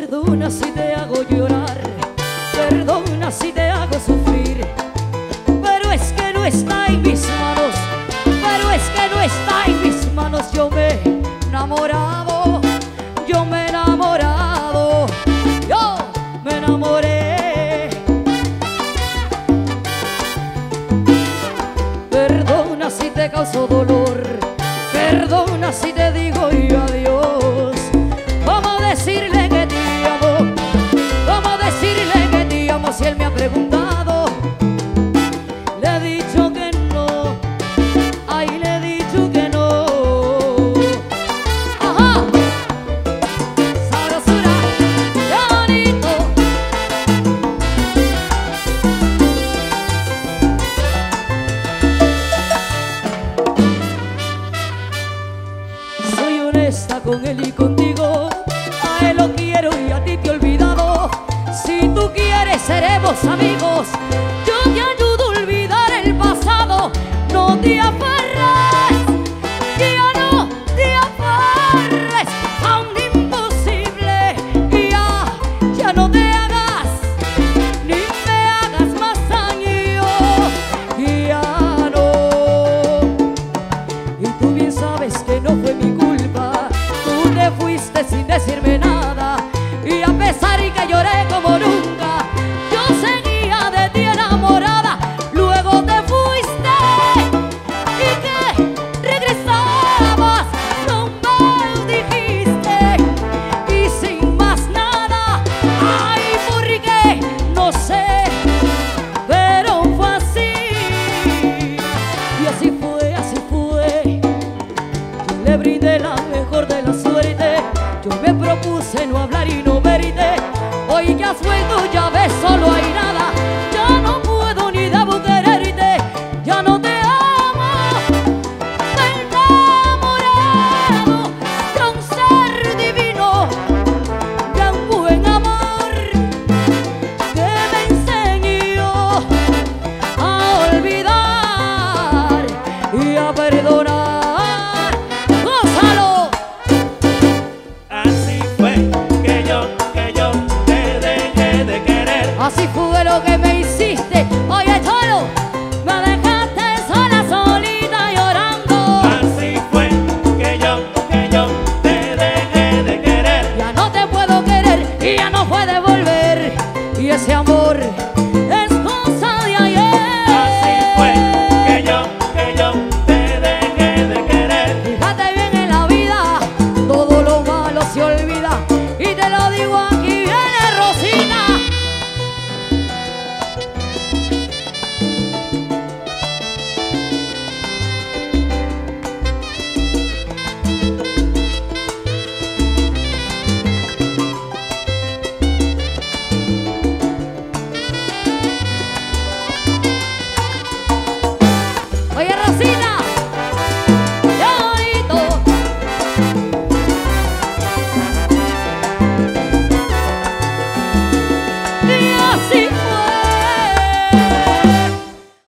Perdona si te hago llorar, perdona si te hago sufrir, pero es que no está en mis manos, pero es que no está en mis manos. Yo me he enamorado, yo me he enamorado, yo me enamoré. Perdona si te causo dolor, perdona si te digo y adiós. Vamos a decirle que te amo, vamos a decirle que te amo. Si él me ha preguntado, le he dicho que no, ay, le he dicho que no. Ajá, sabrosura, qué bonito. Soy honesta con él y contigo, a él lo quiero y a ti te he olvidado. Si tú quieres seremos amigos, yo te ayudo a olvidar el pasado. No te aferres, ya no te aferres a un imposible. Ya no te hagas, ni me hagas más daño, ya no. Y tú bien sabes que no fue mi culpa, tú te fuiste sin decirme nada. Y a pesar de que lloré como nunca, yo seguía de ti enamorada. Luego te fuiste y que regresabas, no me dijiste. Y sin más nada, ay, ¿por qué? No sé, pero fue así. Y así fue, así fue. Yo le brindé la mejor de la suerte, yo me propuse no hablar y no verte. Hoy que has vuelto ya ves, solo hay